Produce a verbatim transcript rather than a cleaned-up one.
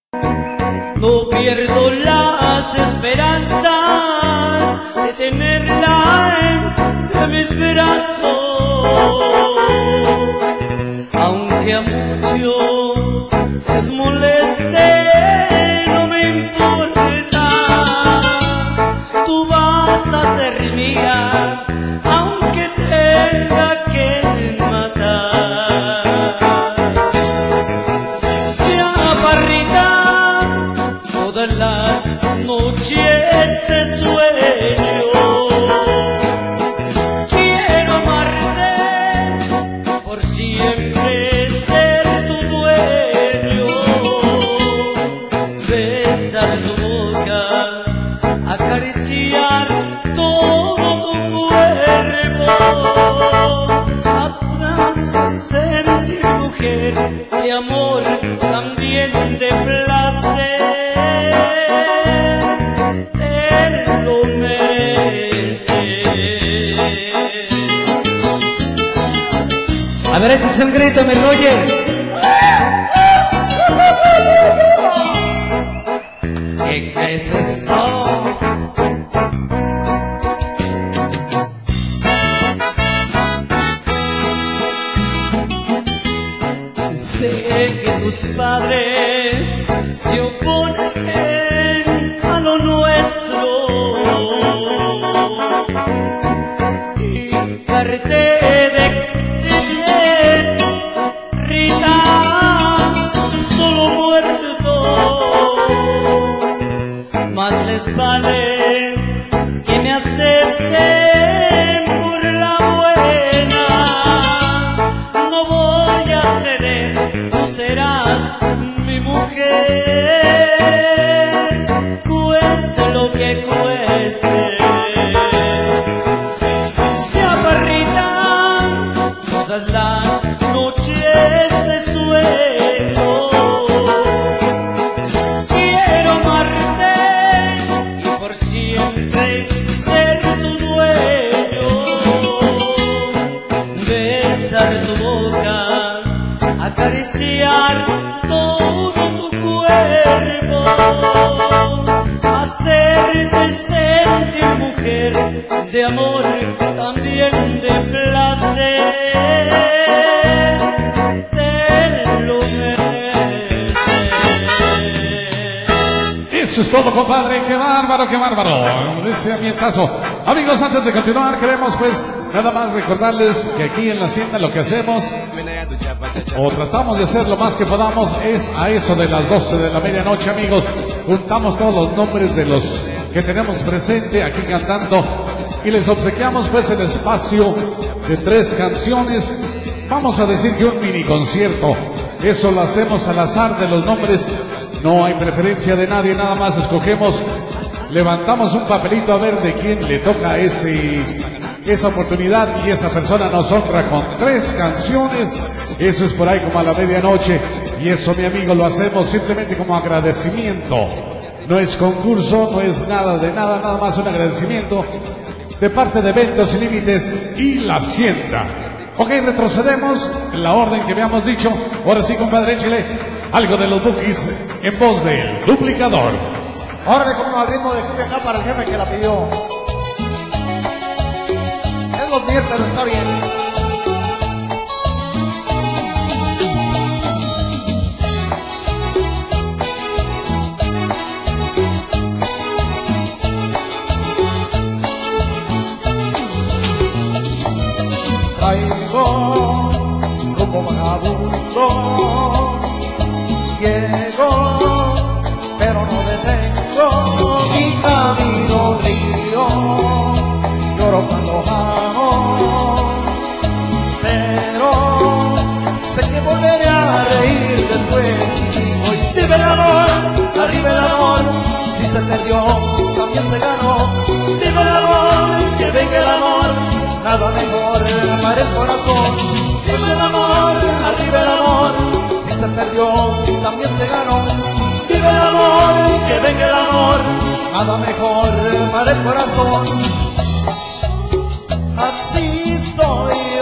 No pierdo las esperanzas de tenerla entre mis brazos, aunque a muchos les moleste, no me importa. Tú vas a ser mía, aunque tenga que matar. Chaparrita, todas las noches te sueño, quiero amarte por siempre, ser tu dueño, besar tu boca, acariciar todo tu cuerpo, hasta sentir mujer de amor, también de placer. A ver, échese un grito, mi Roger. ¿Qué es esto? Sé que tus padres se oponen a lo nuestro y parte de les vale que me acepten por la buena. No voy a ceder, tú serás mi mujer, cueste lo que cueste. Chaparrita, todas las noches te sueño, quiero amarte por siempre, ser tu dueño, besar tu boca, acariciar todo tu cuerpo, hacerte sentir mujer de amor, también de placer. Eso es todo, compadre. Qué bárbaro, qué bárbaro. Ese ambientazo. Amigos, antes de continuar, queremos pues nada más recordarles que aquí en la hacienda lo que hacemos, o tratamos de hacer lo más que podamos, es a eso de las doce de la medianoche, amigos. Juntamos todos los nombres de los que tenemos presente aquí cantando y les obsequiamos pues el espacio de tres canciones. Vamos a decir que un mini concierto. Eso lo hacemos al azar de los nombres. No hay preferencia de nadie, nada más escogemos, levantamos un papelito a ver de quién le toca ese, esa oportunidad y esa persona nos honra con tres canciones. Eso es por ahí como a la medianoche y eso, mi amigo, lo hacemos simplemente como agradecimiento. No es concurso, no es nada de nada, nada más un agradecimiento de parte de Eventos Sin Límites y la Hacienda. Ok, retrocedemos en la orden que habíamos dicho. Ahora sí, compadre, échale algo de los Bukis en voz del Duplicador. Órale, como al ritmo de cumbia acá para el jefe que la pidió. Es los míos, pero está bien. Caigo como vagabundo, llego, pero no detengo mi camino río, lloro cuando amo, pero sé que volveré a reír después y digo, y vive el amor, arriba el amor, si se perdió, también se ganó, vive el amor, que venga el amor, nada mejor para el corazón, vive el amor, arriba el amor, si se perdió, también se ganó, vive el amor, que venga el amor, nada mejor para el corazón. Así soy